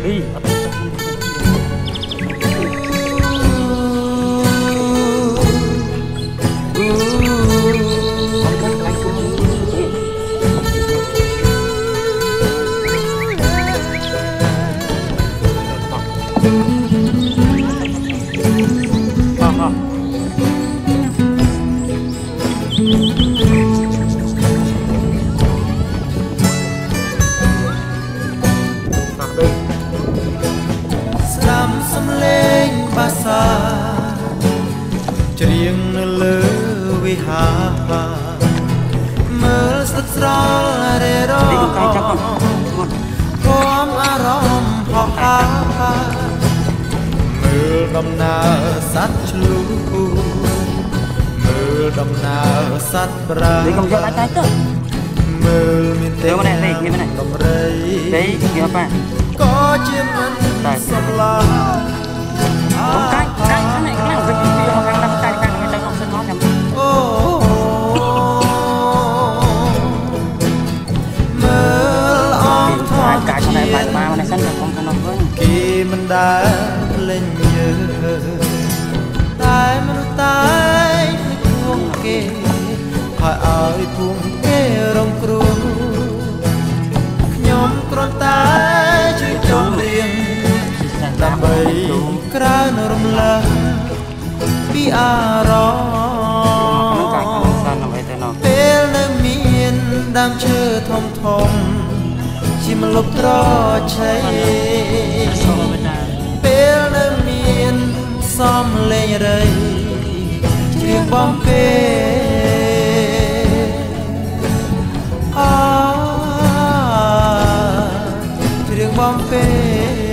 ច្រៀងនៅលើវិហារមើលស្ទឹកស្រលរេរោភូមិអារម្មណ៍ហោះហើរមើលដំណើរសត្វឆ្លូមើលដំណើរសត្វប្រាមើលមានទេវដំរីក៏ជាមិនសម្លាគេមិនដែលលេងយើតែមនុស្សតែគួងគេហើយឲ្យគួងគេរងគ្រោះខ្ញុំគ្រាន់តែជួយចង់រៀងដើម្បីក្រៅនរំលើពីអារម្មណ៍ពេលនៅមានដើមឈើធំធំជាមលុបត្រឆៃពេលនៅមានសំលេងរៃជ្រៀងបំពេជ្រៀងបំពេ